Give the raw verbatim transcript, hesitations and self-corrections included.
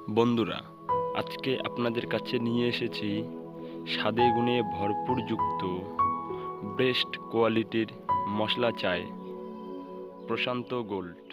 বন্ধুরা, আজকে আপনাদের কাছে নিয়ে এসেছি স্বাদে গুণে ভরপুরযুক্ত বেস্ট কোয়ালিটির মশলা চায় প্রশান্ত গোল্ড।